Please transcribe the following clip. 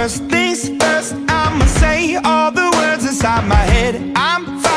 First things first, I'ma say all the words inside my head. I'm fine.